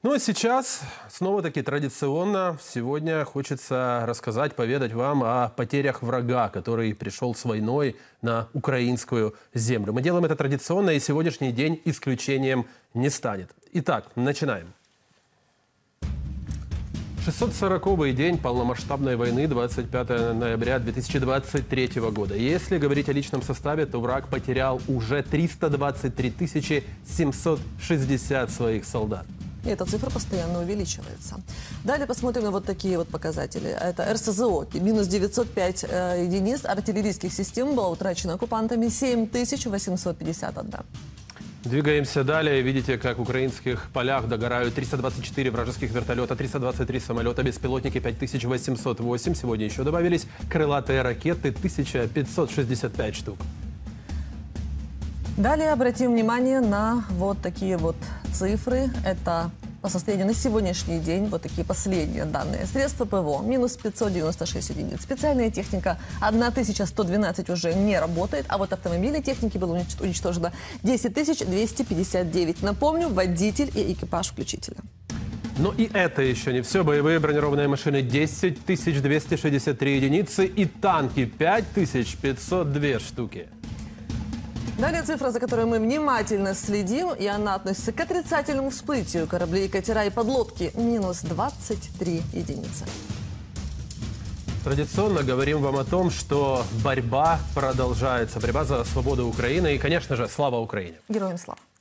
Ну а сейчас, снова-таки традиционно, сегодня хочется рассказать, поведать вам о потерях врага, который пришел с войной на украинскую землю. Мы делаем это традиционно, и сегодняшний день исключением не станет. Итак, начинаем. 640-й день полномасштабной войны, 25 ноября 2023 года. Если говорить о личном составе, то враг потерял уже 323 760 своих солдат. И эта цифра постоянно увеличивается. Далее посмотрим на вот такие вот показатели. Это РСЗО. Минус 905 единиц артиллерийских систем было утрачено оккупантами, 7851. Двигаемся далее. Видите, как в украинских полях догорают 324 вражеских вертолета, 323 самолета, беспилотники 5808. Сегодня еще добавились крылатые ракеты 1565 штук. Далее обратим внимание на вот такие вот цифры. Это по состоянию на сегодняшний день, вот такие последние данные. Средства ПВО минус 596 единиц. Специальная техника 1112 уже не работает, а вот автомобильной техники было уничтожено 10 259. Напомню, водитель и экипаж включительно. Но и это еще не все. Боевые бронированные машины 10 263 единицы и танки 5502 штуки. Далее цифра, за которой мы внимательно следим, и она относится к отрицательному всплытию кораблей, катера и подлодки. Минус 23 единицы. Традиционно говорим вам о том, что борьба продолжается. Борьба за свободу Украины и, конечно же, слава Украине. Героям слава.